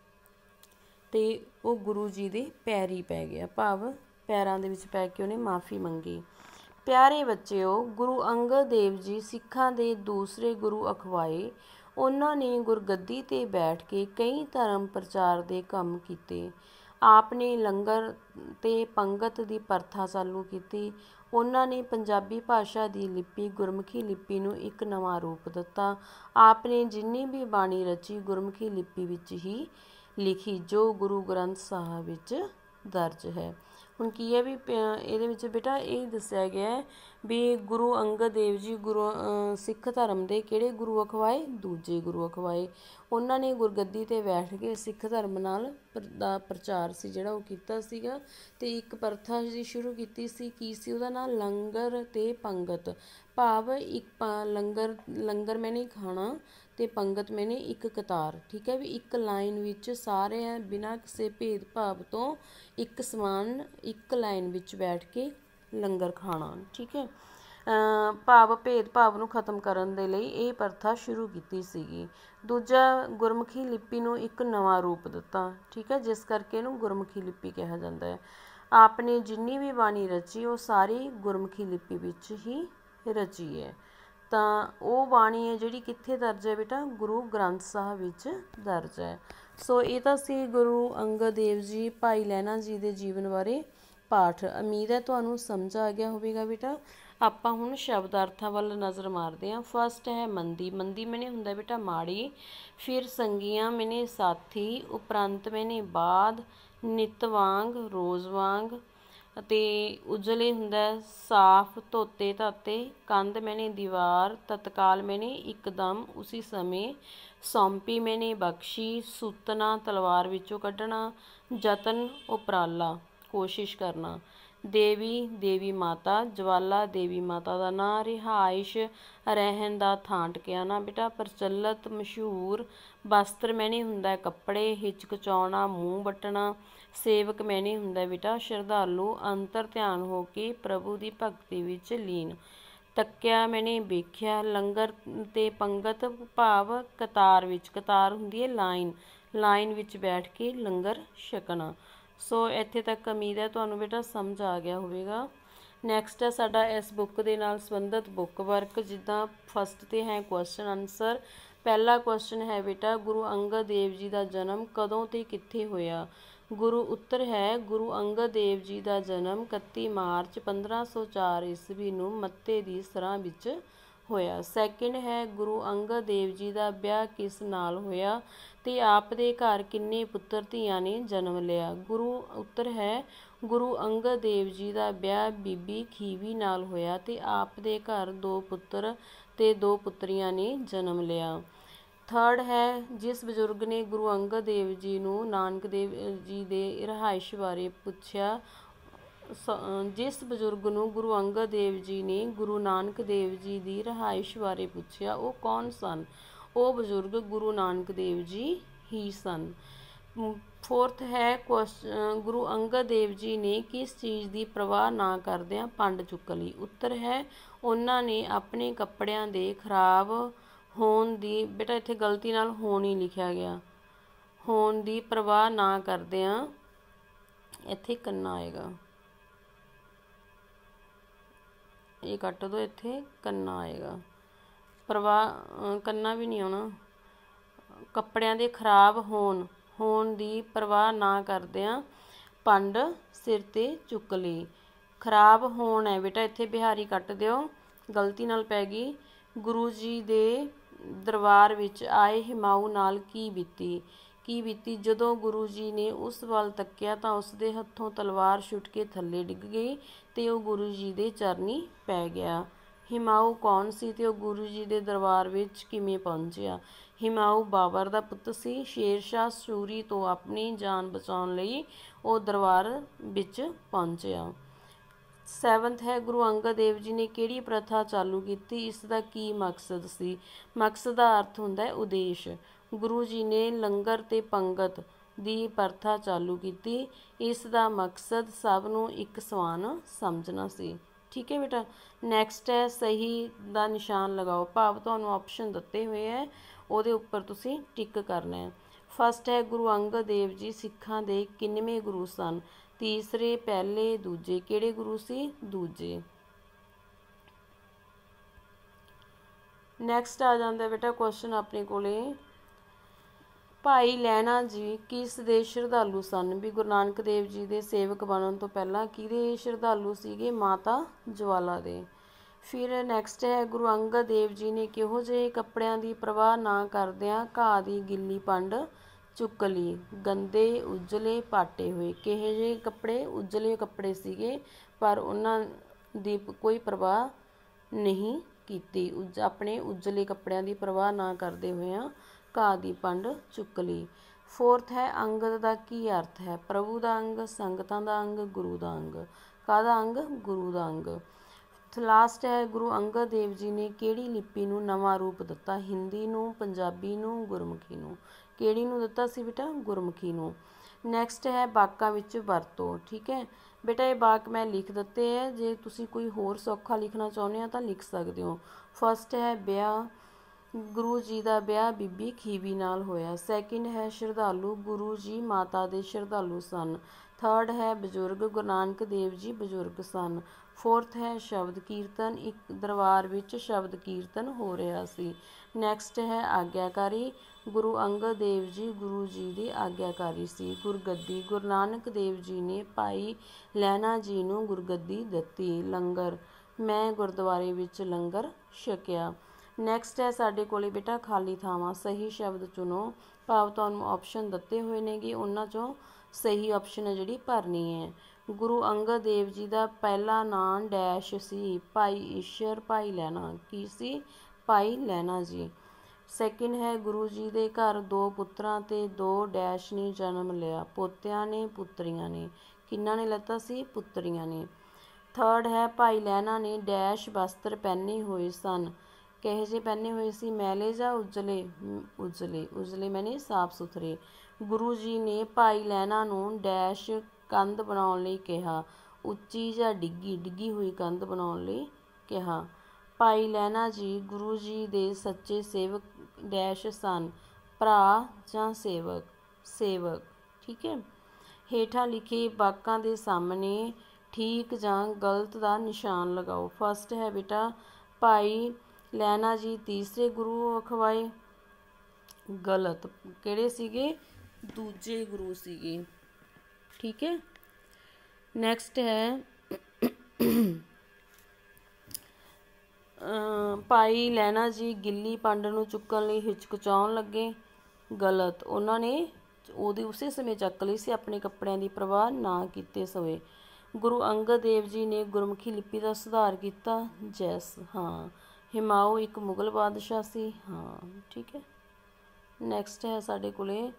ਅਤੇ ਉਹ ਗੁਰੂ ਜੀ ਦੇ ਪੈਰੀ ਪੈ ਗਿਆ, ਭਾਵ ਪੈਰਾਂ ਦੇ ਵਿੱਚ ਪੈ ਕੇ ਉਹਨੇ ਮਾफ़ੀ ਮੰਗੀ। ਪਿਆਰੇ ਬੱਚਿਓ, ਗੁਰੂ ਅੰਗਦ ਦੇਵ ਜੀ ਸਿੱਖਾਂ ਦੇ ਦੂਸਰੇ ਗੁਰੂ ਅਖਵਾਏ। ਉਹਨਾਂ ਨੇ ਗੁਰਗੱਦੀ 'ਤੇ ਬੈਠ ਕੇ ਕਈ ਧਰਮ ਪ੍ਰਚਾਰ ਦੇ ਕੰਮ ਕੀਤੇ। ਆਪ ਨੇ ਲੰਗਰ ਅਤੇ ਪੰਗਤ ਦੀ ਪ੍ਰਥਾ ਚਾਲੂ ਕੀਤੀ। ਉਹਨਾਂ ਨੇ ਪੰਜਾਬੀ ਭਾਸ਼ਾ ਦੀ ਲਿਪੀ ਗੁਰਮੁਖੀ ਲਿਪੀ ਨੂੰ ਇੱਕ ਨਵਾਂ ਰੂਪ ਦਿੱਤਾ। ਆਪ ਨੇ ਜਿੰਨੀ ਵੀ ਬਾਣੀ ਰਚੀ ਗੁਰਮੁਖੀ ਲਿਪੀ ਵਿੱਚ ਹੀ ਲਿਖੀ, ਜੋ ਗੁਰੂ ਗ੍ਰੰਥ ਸਾਹਿਬ ਵਿੱਚ ਦਰਜ ਹੈ। ਹੁਣ ਕੀ ਹੈ ਵੀ ਇਹਦੇ ਵਿੱਚ ਬੇਟਾ ਇਹ ਦੱਸਿਆ ਗਿਆ ਹੈ ਵੀ ਗੁਰੂ ਅੰਗਦ ਦੇਵ ਜੀ ਸਿੱਖ ਧਰਮ ਦੇ ਕਿਹੜੇ ਗੁਰੂ ਅਖਵਾਏ? ਦੂਜੇ ਗੁਰੂ ਅਖਵਾਏ। ਉਹਨਾਂ ਨੇ ਗੁਰਗੱਦੀ 'ਤੇ ਬੈਠ ਕੇ ਸਿੱਖ ਧਰਮ ਦਾ ਪ੍ਰਚਾਰ ਸੀ ਜਿਹੜਾ ਉਹ ਕੀਤਾ ਸੀਗਾ, ਅਤੇ ਇੱਕ ਪ੍ਰਥਾ ਜੀ ਸ਼ੁਰੂ ਕੀਤੀ ਸੀ। ਕੀ ਸੀ ਉਹਦਾ ਨਾਂ? ਲੰਗਰ ਅਤੇ ਪੰਗਤ, ਭਾਵ ਇੱਕ ਲੰਗਰ ਮੈਨੇ ਖਾਣਾ ਅਤੇ ਪੰਗਤ ਮੈਨੇ ਇੱਕ ਕਤਾਰ। ਠੀਕ ਹੈ, ਵੀ ਇੱਕ ਲਾਈਨ ਵਿੱਚ ਸਾਰੇ ਬਿਨਾਂ ਕਿਸੇ ਭੇਦਭਾਵ ਤੋਂ ਇੱਕ ਸਮਾਨ ਇੱਕ ਲਾਈਨ ਵਿੱਚ ਬੈਠ ਕੇ ਲੰਗਰ ਖਾਣਾ। ਠੀਕ ਹੈ, ਭਾਵ ਭੇਦਭਾਵ ਨੂੰ ਖਤਮ ਕਰਨ ਦੇ ਲਈ ਇਹ ਪ੍ਰਥਾ ਸ਼ੁਰੂ ਕੀਤੀ ਸੀਗੀ। ਦੂਜਾ, ਗੁਰਮੁਖੀ ਲਿਪੀ ਨੂੰ ਇੱਕ ਨਵਾਂ ਰੂਪ ਦਿੱਤਾ। ਠੀਕ ਹੈ, ਜਿਸ ਕਰਕੇ ਇਹਨੂੰ ਗੁਰਮੁਖੀ ਲਿਪੀ ਕਿਹਾ ਜਾਂਦਾ ਹੈ। ਆਪ ਨੇ ਜਿੰਨੀ ਵੀ ਬਾਣੀ ਰਚੀ ਉਹ ਸਾਰੀ ਗੁਰਮੁਖੀ ਲਿਪੀ ਵਿੱਚ ਹੀ ਰਚੀ ਹੈ। ਤਾਂ ਉਹ ਬਾਣੀ ਹੈ ਜਿਹੜੀ ਕਿੱਥੇ ਦਰਜ ਹੈ ਬੇਟਾ? ਗੁਰੂ ਗ੍ਰੰਥ ਸਾਹਿਬ ਵਿੱਚ ਦਰਜ ਹੈ। ਸੋ ਇਹ ਤਾਂ ਸੀ ਗੁਰੂ ਅੰਗਦ ਦੇਵ ਜੀ, ਭਾਈ ਲਹਿਣਾ ਜੀ ਦੇ ਜੀਵਨ ਬਾਰੇ ਪਾਠ। ਉਮੀਦ ਹੈ ਤੁਹਾਨੂੰ ਸਮਝ ਆ ਗਿਆ ਹੋਵੇਗਾ ਬੇਟਾ। ਆਪਾਂ ਹੁਣ ਸ਼ਬਦ ਅਰਥਾਂ ਵੱਲ ਨਜ਼ਰ ਮਾਰਦੇ ਹਾਂ। ਫਸਟ ਹੈ ਮੰਦੀ। ਮੰਦੀ ਮੈਨੇ ਹੁੰਦਾ ਬੇਟਾ ਮਾੜੀ। ਫਿਰ ਸੰਗੀਆਂ ਮੈਨੇ ਸਾਥੀ। ਉਪਰੰਤ ਮੈਨੇ ਬਾਅਦ। ਨਿਤ ਵਾਂਗ ਰੋਜ਼ ਵਾਂਗ। ਅਤੇ ਉਜਲੇ ਹੁੰਦਾ ਸਾਫ ਧੋਤੇ ਧਾਤੇ। ਕੰਧ ਮੈਨੇ ਦੀਵਾਰ। ਤਤਕਾਲ ਮੈਨੇ ਇੱਕਦਮ ਉਸੀ ਸਮੇਂ। ਸੌਂਪੀ ਮੈਨੇ ਬਖਸ਼ੀ। ਸੂਤਨਾ ਤਲਵਾਰ ਵਿੱਚੋਂ ਕੱਢਣਾ। ਯਤਨ ਉਪਰਾਲਾ ਕੋਸ਼ਿਸ਼ ਕਰਨਾ। ਦੇਵੀ ਦੇਵੀ ਮਾਤਾ। ਜਵਾਲਾ ਦੇਵੀ ਮਾਤਾ ਦਾ ਨਾਂ। ਰਿਹਾਇਸ਼ ਰਹਿਣ ਦਾ ਥਾਂ ਟਿਕਾਣਾ ਬੇਟਾ। ਪ੍ਰਚਲਿਤ ਮਸ਼ਹੂਰ। ਵਸਤਰ ਮੈਨੇ ਹੁੰਦਾ ਕੱਪੜੇ। ਹਿਚਕਚਾਉਣਾ ਮੂੰਹ ਵੱਟਣਾ। ਸੇਵਕ ਮੈਨੇ ਹੁੰਦਾ ਬੇਟਾ ਸ਼ਰਧਾਲੂ। ਅੰਤਰ ਧਿਆਨ ਹੋ ਕੇ ਪ੍ਰਭੂ ਦੀ ਭਗਤੀ ਵਿੱਚ ਲੀਨ। ਤੱਕਿਆ ਮੈਨੇ ਵੇਖਿਆ। ਲੰਗਰ ਤੇ ਪੰਗਤ ਭਾਵ ਕਤਾਰ ਵਿੱਚ, ਕਤਾਰ ਹੁੰਦੀ ਹੈ ਲਾਈਨ, ਲਾਈਨ ਵਿੱਚ ਬੈਠ ਕੇ ਲੰਗਰ ਛਕਣਾ। ਸੋ ਇੱਥੇ ਤੱਕ ਉਮੀਦ ਹੈ ਤੁਹਾਨੂੰ ਬੇਟਾ ਸਮਝ ਆ ਗਿਆ ਹੋਵੇਗਾ। ਨੈਕਸਟ ਹੈ ਸਾਡਾ ਇਸ ਬੁੱਕ ਦੇ ਨਾਲ ਸੰਬੰਧਿਤ ਬੁੱਕ ਵਰਕ। ਜਿੱਦਾਂ ਫਸਟ 'ਤੇ ਹੈ ਕੁਐਸਚਨ ਆਨਸਰ। ਪਹਿਲਾ ਕੁਐਸਚਨ ਹੈ ਬੇਟਾ ਗੁਰੂ ਅੰਗਦ ਦੇਵ ਜੀ ਦਾ ਜਨਮ ਕਦੋਂ ਤੇ ਕਿੱਥੇ ਹੋਇਆ? ਗੁਰੂ ਉੱਤਰ ਹੈ ਗੁਰੂ ਅੰਗਦ ਦੇਵ ਜੀ ਦਾ ਜਨਮ 31 ਮਾਰਚ 1504 ਈਸਵੀ ਨੂੰ ਮੱਤੇ ਦੀ ਸਰਾਂ ਵਿੱਚ ਹੋਇਆ। ਸੈਕਿੰਡ ਹੈ ਗੁਰੂ ਅੰਗਦ ਦੇਵ ਜੀ ਦਾ ਵਿਆਹ ਕਿਸ ਨਾਲ ਹੋਇਆ ਤੇ ਆਪ ਦੇ ਘਰ ਕਿੰਨੇ ਪੁੱਤਰ ਧੀਆਂ ਨੇ ਜਨਮ ਲਿਆ? ਗੁਰੂ ਉੱਤਰ ਹੈ ਗੁਰੂ ਅੰਗਦ ਦੇਵ ਜੀ ਦਾ ਵਿਆਹ ਬੀਬੀ ਖੀਵੀ ਨਾਲ ਹੋਇਆ ਤੇ ਆਪ ਦੇ ਘਰ 2 ਪੁੱਤਰ ਤੇ 2 ਪੁੱਤਰੀਆਂ ਨੇ ਜਨਮ ਲਿਆ। ਥਰਡ ਹੈ ਜਿਸ ਬਜ਼ੁਰਗ ਨੇ ਗੁਰੂ ਅੰਗਦ ਦੇਵ ਜੀ ਨੂੰ ਨਾਨਕ ਦੇਵ ਜੀ ਦੇ ਰਿਹਾਇਸ਼ ਬਾਰੇ ਪੁੱਛਿਆ, ਜਿਸ ਬਜ਼ੁਰਗ ਨੂੰ ਗੁਰੂ ਅੰਗਦ ਦੇਵ ਜੀ ਨੇ ਗੁਰੂ ਨਾਨਕ ਦੇਵ ਜੀ ਦੀ ਰਿਹਾਇਸ਼ ਬਾਰੇ ਪੁੱਛਿਆ ਉਹ ਕੌਣ ਸਨ? ਉਹ ਬਜ਼ੁਰਗ ਗੁਰੂ ਨਾਨਕ ਦੇਵ ਜੀ ਹੀ ਸਨ। ਫੋਰਥ ਹੈ ਗੁਰੂ ਅੰਗਦ ਦੇਵ ਜੀ ਨੇ ਕਿਸ ਚੀਜ਼ ਦੀ ਪਰਵਾਹ ਨਾ ਕਰਦਿਆਂ ਪੰਡ ਚੁੱਕ ਲਈ? ਉੱਤਰ ਹੈ ਉਹਨਾਂ ਨੇ ਆਪਣੇ ਕੱਪੜਿਆਂ ਦੇ ਖਰਾਬ ਹੋਣ ਦੀ, ਬੇਟਾ ਇੱਥੇ ਗਲਤੀ ਨਾਲ ਹੋਣ ਹੀ ਲਿਖਿਆ ਗਿਆ, ਹੋਣ ਦੀ ਪਰਵਾਹ ਨਾ ਕਰਦਿਆਂ, ਇੱਥੇ ਕੰਨਾ ਆਏਗਾ, ਇਹ ਕੱਟ ਦੋ, ਇੱਥੇ ਕੰਨਾ ਆਏਗਾ, ਪਰਵਾਹ ਕੰਨਾ ਵੀ ਨਹੀਂ ਆਉਣਾ, ਕੱਪੜਿਆਂ ਦੇ ਖਰਾਬ ਹੋਣ ਦੀ ਪਰਵਾਹ ਨਾ ਕਰਦਿਆਂ ਪੰਡ ਸਿਰ 'ਤੇ ਚੁੱਕ ਲਈ। ਖਰਾਬ ਹੋਣ ਹੈ ਬੇਟਾ, ਇੱਥੇ ਬਿਹਾਰੀ ਕੱਟ ਦਿਓ, ਗਲਤੀ ਨਾਲ ਪੈ ਗਈ। ਗੁਰੂ ਜੀ ਦੇ ਦਰਬਾਰ ਵਿੱਚ ਆਏ ਹਿਮਾਊ ਨਾਲ ਕੀ ਬੀਤੀ? ਜਦੋਂ ਗੁਰੂ ਜੀ ਨੇ ਉਸ ਵੱਲ ਤੱਕਿਆ ਤਾਂ ਉਸ ਦੇ ਹੱਥੋਂ ਤਲਵਾਰ ਛੁੱਟ ਕੇ ਥੱਲੇ ਡਿੱਗ ਗਈ ਤੇ ਉਹ ਗੁਰੂ ਜੀ ਦੇ ਚਰਨੀ ਪੈ ਗਿਆ। ਹਿਮਾਊ ਕੌਣ ਸੀ ਤੇ ਉਹ ਗੁਰੂ ਜੀ ਦੇ ਦਰਬਾਰ ਵਿੱਚ ਕਿਵੇਂ ਪਹੁੰਚਿਆ? ਹਿਮਾਊ ਬਾਬਰ ਦਾ ਪੁੱਤ ਸੀ। ਸ਼ੇਰ ਸ਼ਾਹ ਸੂਰੀ ਤੋਂ ਆਪਣੀ ਜਾਨ ਬਚਾਉਣ ਲਈ ਉਹ ਦਰਬਾਰ ਵਿੱਚ ਪਹੁੰਚਿਆ। 7th ਹੈ ਗੁਰੂ ਅੰਗਦ ਦੇਵ ਜੀ ਨੇ ਕਿਹੜੀ ਪ੍ਰਥਾ ਚਾਲੂ ਕੀਤੀ? ਇਸ ਦਾ ਕੀ ਮਕਸਦ ਸੀ? ਮਕਸਦ ਦਾ ਅਰਥ ਹੁੰਦਾ ਹੈ ਉਦੇਸ਼। ਗੁਰੂ ਜੀ ਨੇ ਲੰਗਰ ਤੇ ਪੰਗਤ ਦੀ ਪ੍ਰਥਾ ਚਾਲੂ ਕੀਤੀ। ਇਸ ਦਾ ਮਕਸਦ ਸਭ ਨੂੰ ਇੱਕ ਸਮਾਨ ਸਮਝਣਾ ਸੀ। ਠੀਕ ਹੈ ਬੇਟਾ। ਨੈਕਸਟ ਹੈ ਸਹੀ ਦਾ ਨਿਸ਼ਾਨ ਲਗਾਓ, ਭਾਵ ਤੁਹਾਨੂੰ ਆਪਸ਼ਨ ਦਿੱਤੇ ਹੋਏ ਹੈ, ਉਹਦੇ ਉੱਪਰ ਤੁਸੀਂ ਟਿਕ ਕਰਨਾ ਹੈ। ਫਸਟ ਹੈ ਗੁਰੂ ਅੰਗਦ ਦੇਵ ਜੀ ਸਿੱਖਾਂ ਦੇ ਕਿੰਨਵੇਂ ਗੁਰੂ ਸਨ? ਤੀਸਰੇ, ਪਹਿਲੇ, ਦੂਜੇ? ਕਿਹੜੇ ਗੁਰੂ ਸੀ? ਦੂਜੇ। ਨੈਕਸਟ ਆ ਜਾਂਦਾ ਬੇਟਾ ਕੁਐਸਚਨ ਆਪਣੇ ਕੋਲੇ, ਭਾਈ ਲਹਿਣਾ ਜੀ ਕਿਸ ਦੇ ਸ਼ਰਧਾਲੂ ਸਨ? ਵੀ ਗੁਰੂ ਨਾਨਕ ਦੇਵ ਜੀ ਦੇ ਸੇਵਕ ਬਣਨ ਤੋਂ ਪਹਿਲਾਂ ਕਿਹਦੇ ਸ਼ਰਧਾਲੂ ਸੀਗੇ? ਮਾਤਾ ਜਵਾਲਾ ਦੇ। ਫਿਰ ਨੈਕਸਟ ਹੈ ਗੁਰੂ ਅੰਗਦ ਦੇਵ ਜੀ ਨੇ ਕਿਹੋ ਜਿਹੇ ਕੱਪੜਿਆਂ ਦੀ ਪਰਵਾਹ ਨਾ ਕਰਦਿਆਂ ਘਾਹ ਦੀ ਗਿੱਲੀ ਪੰਡ ਚੁੱਕ ਲਈ? ਗੰਦੇ, ਉਜਲੇ, ਪਾਟੇ ਹੋਏ। ਕਿਹੋ ਜਿਹੇ ਕੱਪੜੇ? ਉਜਲੇ ਕੱਪੜੇ ਸੀਗੇ, ਪਰ ਉਹਨਾਂ ਦੀ ਕੋਈ ਪਰਵਾਹ ਨਹੀਂ ਕੀਤੀ। ਆਪਣੇ ਉਜਲੇ ਕੱਪੜਿਆਂ ਦੀ ਪਰਵਾਹ ਨਾ ਕਰਦੇ ਹੋਇਆਂ ਘਾਹ ਦੀ ਪੰਡ ਚੁੱਕ ਲਈ। ਫੋਰਥ ਹੈ ਅੰਗਦ ਦਾ ਕੀ ਅਰਥ ਹੈ? ਪ੍ਰਭੂ ਦਾ ਅੰਗ, ਸੰਗਤਾਂ ਦਾ ਅੰਗ, ਗੁਰੂ ਦਾ ਅੰਗ। ਕਾਹਦਾ ਅੰਗ? ਗੁਰੂ ਦਾ ਅੰਗ। ਲਾਸਟ ਹੈ ਗੁਰੂ ਅੰਗਦ ਦੇਵ ਜੀ ਨੇ ਕਿਹੜੀ ਲਿਪੀ ਨੂੰ ਨਵਾਂ ਰੂਪ ਦਿੱਤਾ? ਹਿੰਦੀ ਨੂੰ, ਪੰਜਾਬੀ ਨੂੰ, ਗੁਰਮੁਖੀ ਨੂੰ? ਕਿਹੜੀ ਨੂੰ ਦਿੱਤਾ ਸੀ ਬੇਟਾ? ਗੁਰਮੁਖੀ ਨੂੰ। ਨੈਕਸਟ ਹੈ ਵਾਕਾਂ ਵਿੱਚ ਵਰਤੋ। ਠੀਕ ਹੈ ਬੇਟਾ, ਇਹ ਵਾਕ ਮੈਂ ਲਿਖ ਦਿੱਤੇ ਹੈ, ਜੇ ਤੁਸੀਂ ਕੋਈ ਹੋਰ ਸੌਖਾ ਲਿਖਣਾ ਚਾਹੁੰਦੇ ਹੋ ਤਾਂ ਲਿਖ ਸਕਦੇ ਹੋ। ਫਸਟ ਹੈ ਵਿਆਹ, ਗੁਰੂ ਜੀ ਦਾ ਵਿਆਹ ਬੀਬੀ ਖੀਵੀ ਨਾਲ ਹੋਇਆ। ਸੈਕਿੰਡ ਹੈ ਸ਼ਰਧਾਲੂ, ਗੁਰੂ ਜੀ ਮਾਤਾ ਦੇ ਸ਼ਰਧਾਲੂ ਸਨ। ਥਰਡ ਹੈ ਬਜ਼ੁਰਗ, ਗੁਰੂ ਨਾਨਕ ਦੇਵ ਜੀ ਬਜ਼ੁਰਗ ਸਨ। ਫੋਰਥ ਹੈ ਸ਼ਬਦ ਕੀਰਤਨ, ਇੱਕ ਦਰਬਾਰ ਵਿੱਚ ਸ਼ਬਦ ਕੀਰਤਨ ਹੋ ਰਿਹਾ ਸੀ। ਨੈਕਸਟ ਹੈ ਆਗਿਆਕਾਰੀ, ਗੁਰੂ ਅੰਗਦ ਦੇਵ ਜੀ ਗੁਰੂ ਜੀ ਦੇ ਆਗਿਆਕਾਰੀ ਸੀ। ਗੁਰਗੱਦੀ, ਗੁਰੂ ਨਾਨਕ ਦੇਵ ਜੀ ਨੇ ਭਾਈ ਲਹਿਣਾ ਜੀ ਨੂੰ ਗੁਰਗੱਦੀ ਦਿੱਤੀ। ਲੰਗਰ, ਮੈਂ ਗੁਰਦੁਆਰੇ ਵਿੱਚ ਲੰਗਰ ਛਕਿਆ। ਨੈਕਸਟ ਹੈ ਸਾਡੇ ਕੋਲੇ ਬੇਟਾ ਖਾਲੀ ਥਾਵਾਂ, ਸਹੀ ਸ਼ਬਦ ਚੁਣੋ, ਭਾਵ ਤੁਹਾਨੂੰ ਆਪਸ਼ਨ ਦਿੱਤੇ ਹੋਏ ਨੇਗੇ, ਉਹਨਾਂ 'ਚੋਂ ਸਹੀ ਆਪਸ਼ਨ ਹੈ ਜਿਹੜੀ ਭਰਨੀ ਹੈ। ਗੁਰੂ ਅੰਗਦ ਦੇਵ ਜੀ ਦਾ ਪਹਿਲਾ ਨਾਂ ਡੈਸ਼ ਸੀ? ਭਾਈ ਈਸ਼ਰ, ਭਾਈ ਲਹਿਣਾ। ਕੀ ਸੀ? ਭਾਈ ਲਹਿਣਾ ਜੀ। ਸੈਕਿੰਡ ਹੈ ਗੁਰੂ ਜੀ ਦੇ ਘਰ 2 ਪੁੱਤਰਾਂ ਤੇ 2 ਡੈਸ਼ ਨੇ ਜਨਮ ਲਿਆ? ਪੋਤਿਆਂ ਨੇ, ਪੁੱਤਰੀਆਂ ਨੇ? ਕਿਹਨਾਂ ਨੇ ਲੈਤਾ ਸੀ? ਪੁੱਤਰੀਆਂ ਨੇ। ਥਰਡ ਹੈ ਭਾਈ ਲਹਿਣਾ ਨੇ ਡੈਸ਼ ਵਸਤਰ ਪਹਿਨੇ ਹੋਏ ਸਨ? ਕਿਹੋ ਜਿਹੇ ਪਹਿਨੇ ਹੋਏ ਸੀ? ਮੈਲੇ ਜਾਂ ਉਜਲੇ? ਉਜਲੇ, ਉਜਲੇ ਮੈਨੇ ਸਾਫ ਸੁਥਰੇ। ਗੁਰੂ ਜੀ ਨੇ ਭਾਈ ਲਹਿਣਾ ਨੂੰ ਡੈਸ਼ ਕੰਧ ਬਣਾਉਣ ਲਈ ਕਿਹਾ? ਉੱਚੀ ਜਾਂ ਡਿੱਗੀ ਹੋਈ ਕੰਧ ਬਣਾਉਣ ਲਈ ਕਿਹਾ? ਭਾਈ ਲਹਿਣਾ ਜੀ ਗੁਰੂ ਜੀ ਦੇ ਸੱਚੇ ਸੇਵਕ ਡੈਸ਼ ਸਨ, ਭਰਾ ਜਾਂ ਸੇਵਕ। ਸੇਵਕ, ਠੀਕ ਹੈ। ਹੇਠਾਂ ਲਿਖੇ ਵਾਕਾਂ ਦੇ ਸਾਹਮਣੇ ਠੀਕ ਜਾਂ ਗਲਤ ਦਾ ਨਿਸ਼ਾਨ ਲਗਾਓ। ਫਸਟ ਹੈ ਬੇਟਾ, ਭਾਈ ਲਹਿਣਾ ਜੀ ਤੀਸਰੇ ਗੁਰੂ ਅਖਵਾਏ। ਗਲਤ, ਕਿਹੜੇ ਸੀਗੇ? ਦੂਜੇ ਗੁਰੂ ਸੀਗੇ, ਠੀਕ ਹੈ। ਨੈਕਸਟ ਹੈ ਭਾਈ ਲਹਿਣਾ ਜੀ ਗਿੱਲੀ ਪੰਡ ਨੂੰ ਚੁੱਕਣ ਲਈ ਹਿਚਕਚਾਉਣ ਲੱਗੇ। ਗਲਤ, ਉਹਨਾਂ ਨੇ ਉਹਦੀ ਉਸੇ ਸਮੇਂ ਚੱਕ ਲਈ ਸੀ, ਆਪਣੇ ਕੱਪੜਿਆਂ ਦੀ ਪਰਵਾਹ ਨਾ ਕੀਤੇ ਸੋਏ। ਗੁਰੂ ਅੰਗਦ ਦੇਵ ਜੀ ਨੇ ਗੁਰਮੁਖੀ ਲਿਪੀ ਦਾ ਸੁਧਾਰ ਕੀਤਾ। ਜੈਸ, ਹਾਂ। ਹਿਮਾਊ ਇੱਕ ਮੁਗਲ ਬਾਦਸ਼ਾਹ ਸੀ। ਹਾਂ, ਠੀਕ ਹੈ। ਨੈਕਸਟ ਹੈ ਸਾਡੇ ਕੋਲੇ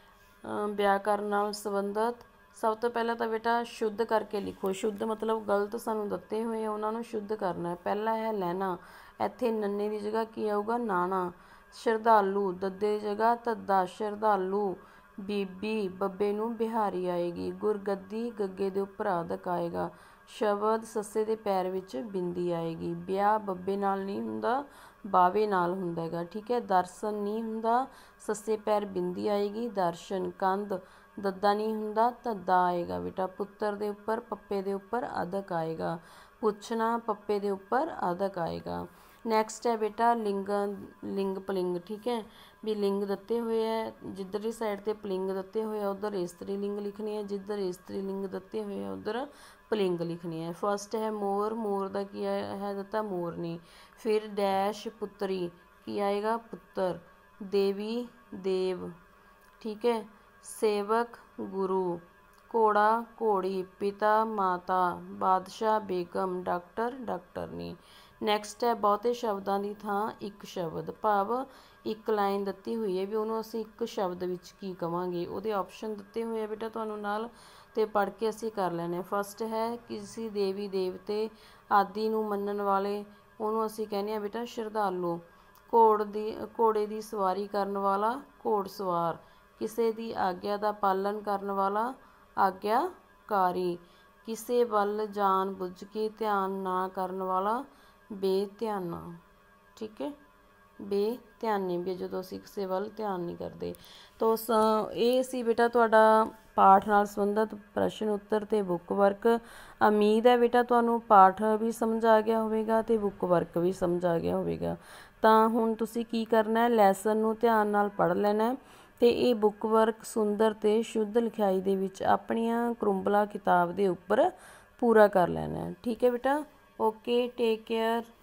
ਵਿਆਕਰਨ ਨਾਲ ਸੰਬੰਧਿਤ। ਸਭ ਤੋਂ ਪਹਿਲਾਂ ਤਾਂ ਬੇਟਾ ਸ਼ੁੱਧ ਕਰਕੇ ਲਿਖੋ। ਸ਼ੁੱਧ ਮਤਲਬ ਗਲਤ ਸਾਨੂੰ ਦਿੱਤੇ ਹੋਏ ਆ, ਉਹਨਾਂ ਨੂੰ ਸ਼ੁੱਧ ਕਰਨਾ ਹੈ। ਪਹਿਲਾ ਹੈ ਲਹਿਣਾ, ਇੱਥੇ ਨੰਨੇ ਦੀ ਜਗ੍ਹਾ ਕੀ ਆਊਗਾ? ਨਾਣਾ। ਸ਼ਰਧਾਲੂ, ਦੱਦੇ ਦੀ ਜਗ੍ਹਾ ਧੱਦਾ। ਸ਼ਰਧਾਲੂ। ਬੀਬੀ, ਬੱਬੇ ਨੂੰ ਬਿਹਾਰੀ ਆਏਗੀ। ਗੁਰਗੱਦੀ, ਗੱਗੇ ਦੇ ਉੱਪਰ ਆਦਿਕ ਆਏਗਾ। ਸ਼ਬਦ, ਸੱਸੇ ਦੇ ਪੈਰ ਵਿੱਚ ਬਿੰਦੀ ਆਏਗੀ। ਵਿਆਹ ਬੱਬੇ ਨਾਲ ਨਹੀਂ ਹੁੰਦਾ, ਬਾਵੇ ਨਾਲ ਹੁੰਦਾ ਹੈਗਾ, ਠੀਕ ਹੈ। ਦਰਸ਼ਨ ਨਹੀਂ ਹੁੰਦਾ, ਸੱਸੇ ਪੈਰ ਬਿੰਦੀ ਆਏਗੀ। ਦਰਸ਼ਨ। ਕੰਧ, ਦੱਦਾ ਨਹੀਂ ਹੁੰਦਾ, ਧੱਦਾ ਆਏਗਾ ਬੇਟਾ। ਪੁੱਤਰ ਦੇ ਉੱਪਰ, ਪੱਪੇ ਦੇ ਉੱਪਰ ਆਦਿਕ ਆਏਗਾ। ਪੁੱਛਣਾ, ਪੱਪੇ ਦੇ ਉੱਪਰ ਆਦਿਕ ਆਏਗਾ। ਨੈਕਸਟ ਹੈ ਬੇਟਾ ਲਿੰਗ ਪਲਿੰਗ, ਠੀਕ ਹੈ। ਵੀ ਲਿੰਗ ਦਿੱਤੇ ਹੋਏ ਹੈ, ਜਿੱਧਰਲੀ ਸਾਈਡ 'ਤੇ ਪਲਿੰਗ ਦਿੱਤੇ ਹੋਏ ਆ ਉੱਧਰ ਇਸਤਰੀ ਲਿੰਗ ਲਿਖਣੀ ਹੈ, ਜਿੱਧਰ ਇਸਤਰੀ ਲਿੰਗ ਦਿੱਤੇ ਹੋਏ ਆ ਉੱਧਰ ਪਲਿੰਗ ਲਿਖਣੀ ਹੈ। ਫਸਟ ਹੈ ਮੋਰ। ਮੋਰ ਦਾ ਕੀ ਹੈ ਦਿੱਤਾ? ਮੋਰਨੀ। ਫਿਰ ਡੈਸ਼ ਪੁੱਤਰੀ, ਕੀ ਆਏਗਾ? ਪੁੱਤਰ। ਦੇਵੀ, ਦੇਵ, ਠੀਕ ਹੈ। ਸੇਵਕ, ਗੁਰੂ। ਘੋੜਾ, ਘੋੜੀ। ਪਿਤਾ, ਮਾਤਾ। ਬਾਦਸ਼ਾਹ, ਬੇਗਮ। ਡਾਕਟਰ, ਡਾਕਟਰਨੀ। ਨੈਕਸਟ ਹੈ ਬਹੁਤੇ ਸ਼ਬਦਾਂ ਦੀ ਥਾਂ ਇੱਕ ਸ਼ਬਦ, ਭਾਵ ਇੱਕ ਲਾਈਨ ਦਿੱਤੀ ਹੋਈ ਹੈ ਵੀ ਉਹਨੂੰ ਅਸੀਂ ਇੱਕ ਸ਼ਬਦ ਵਿੱਚ ਕੀ ਕਵਾਂਗੇ। ਉਹਦੇ ਆਪਸ਼ਨ ਦਿੱਤੇ ਹੋਏ ਆ ਬੇਟਾ ਤੁਹਾਨੂੰ ਨਾਲ, ਅਤੇ ਪੜ੍ਹ ਕੇ ਅਸੀਂ ਕਰ ਲੈਣੇ। ਫਸਟ ਹੈ ਕਿਸੇ ਦੇਵੀ ਦੇਵਤੇ ਆਦਿ ਨੂੰ ਮੰਨਣ ਵਾਲੇ, ਉਹਨੂੰ ਅਸੀਂ ਕਹਿੰਦੇ ਹਾਂ ਬੇਟਾ ਸ਼ਰਧਾਲੂ। ਘੋੜੇ ਦੀ ਸਵਾਰੀ ਕਰਨ ਵਾਲਾ, ਘੋੜਸਵਾਰ। ਕਿਸੇ ਦੀ ਆਗਿਆ ਦਾ ਪਾਲਣ ਕਰਨ ਵਾਲਾ, ਆਗਿਆਕਾਰੀ। ਕਿਸੇ ਵੱਲ ਜਾਣ ਬੁੱਝ ਕੇ ਧਿਆਨ ਨਾ ਕਰਨ ਵਾਲਾ, ਬੇਧਿਆਨਾ, ਠੀਕ ਹੈ। ਬੇਧਿਆਨੀ ਵੀ ਜਦੋਂ ਅਸੀਂ ਕਿਸੇ ਵੱਲ ਧਿਆਨ ਨਹੀਂ ਕਰਦੇ। ਤੋ ਇਹ ਸੀ ਬੇਟਾ ਤੁਹਾਡਾ ਪਾਠ ਨਾਲ ਸੰਬੰਧਿਤ ਪ੍ਰਸ਼ਨ ਉੱਤਰ ਅਤੇ ਬੁੱਕ ਵਰਕ। ਉਮੀਦ ਹੈ ਬੇਟਾ ਤੁਹਾਨੂੰ ਪਾਠ ਵੀ ਸਮਝ ਆ ਗਿਆ ਹੋਵੇਗਾ ਅਤੇ ਬੁੱਕ ਵਰਕ ਵੀ ਸਮਝ ਆ ਗਿਆ ਹੋਵੇਗਾ। ਤਾਂ ਹੁਣ ਤੁਸੀਂ ਕੀ ਕਰਨਾ ਹੈ, ਲੈਸਨ ਨੂੰ ਧਿਆਨ ਨਾਲ ਪੜ੍ਹ ਲੈਣਾ ਅਤੇ ਇਹ ਬੁੱਕ ਵਰਕ ਸੁੰਦਰ ਅਤੇ ਸ਼ੁੱਧ ਲਿਖਾਈ ਦੇ ਵਿੱਚ ਆਪਣੀਆਂ ਕਰੁੰਬਲਾ ਕਿਤਾਬ ਦੇ ਉੱਪਰ ਪੂਰਾ ਕਰ ਲੈਣਾ ਹੈ, ਠੀਕ ਹੈ ਬੇਟਾ। Okay, take care.